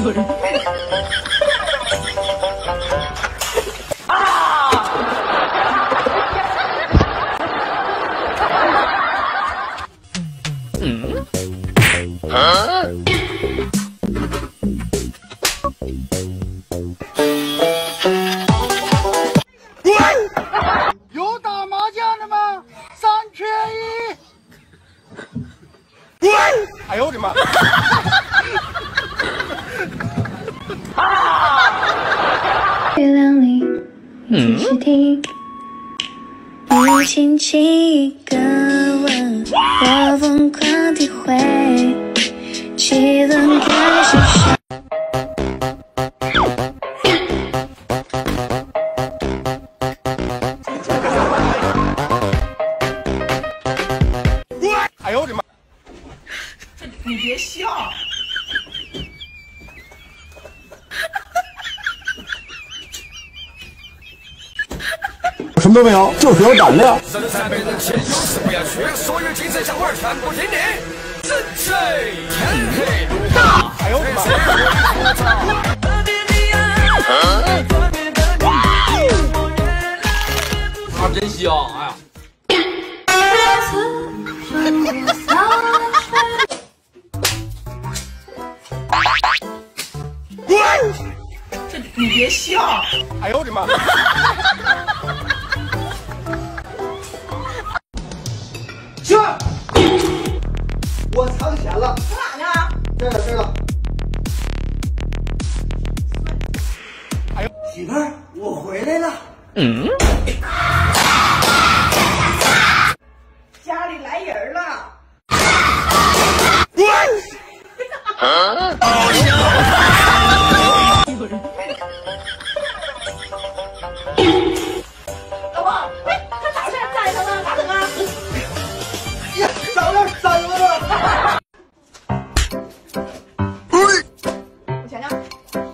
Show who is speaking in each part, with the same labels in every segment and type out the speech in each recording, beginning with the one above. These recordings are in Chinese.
Speaker 1: 有打麻将的吗？3缺1。哎呦我的妈！
Speaker 2: 月亮里，仔细听，你轻轻一个吻，我疯狂体会，气氛开始上。
Speaker 1: 哎呦我的妈！
Speaker 3: 你别笑。
Speaker 4: 什么都没有，就是有胆量。
Speaker 5: 身在被人牵有事不要去，所有精神小伙全部听令。人谁天黑路大，
Speaker 1: 哎呦我的妈！
Speaker 5: 他真香，哎呀！
Speaker 3: 你别笑。
Speaker 1: 哎呦我的妈！
Speaker 6: 行，我藏钱了。
Speaker 3: 藏哪呢？
Speaker 6: 这个，这个。
Speaker 1: 哎呦，
Speaker 6: 媳妇儿，我回来了。
Speaker 3: 家里来人了。老婆，哎，这咋事？咋整啊？咋整啊？
Speaker 6: 呀，长了三个了。
Speaker 3: 我想想。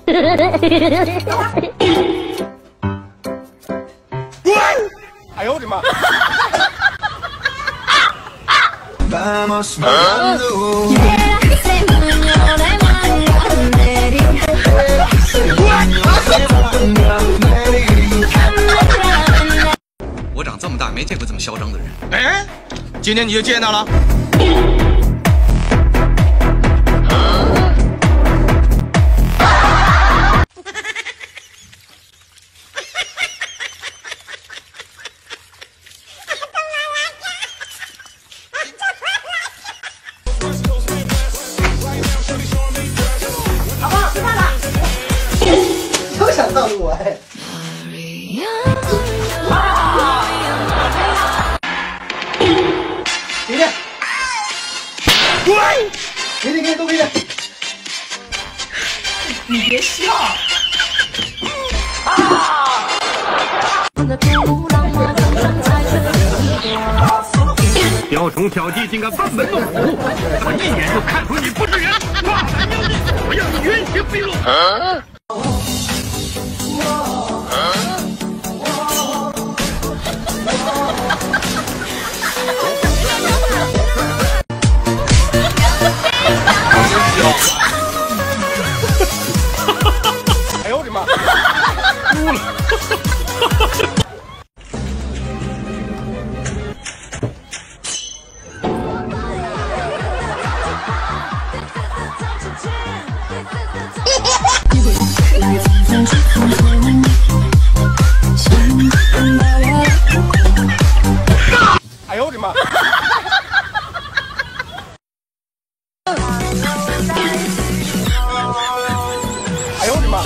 Speaker 1: 哎呦我的妈
Speaker 5: ！Vamos bailando.
Speaker 7: 我长这么大没见过这么嚣张的人。
Speaker 5: 哎，今天你就见到了。
Speaker 3: 老婆，吃饭了。
Speaker 6: 又想当我哎。给你，给你，都给你。
Speaker 3: 你别笑。
Speaker 8: 雕虫小技竟敢班门弄斧，我一眼就看出你不是人！大胆妖孽，我要你原形毕露！
Speaker 1: 哎呦我的妈！
Speaker 8: 哭了！
Speaker 1: 哎呦我的妈！哎呦我的妈！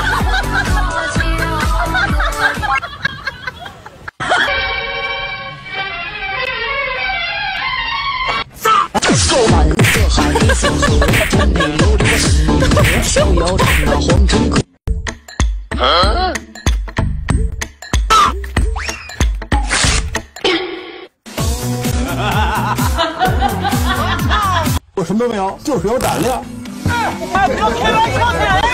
Speaker 9: 说蓝色海色河，中内流流神逍遥唱那黄尘客。
Speaker 4: 我什么都没有，就是有胆量。
Speaker 3: 哎，不要开玩笑的。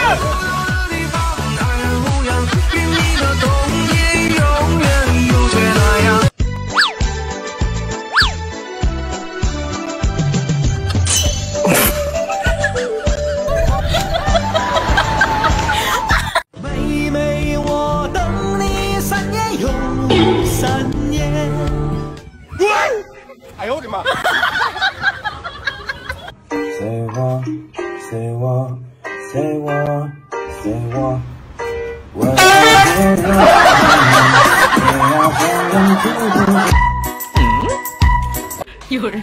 Speaker 4: 随我，随我，随我，随我，我要别人不要别人知道。
Speaker 3: 有人。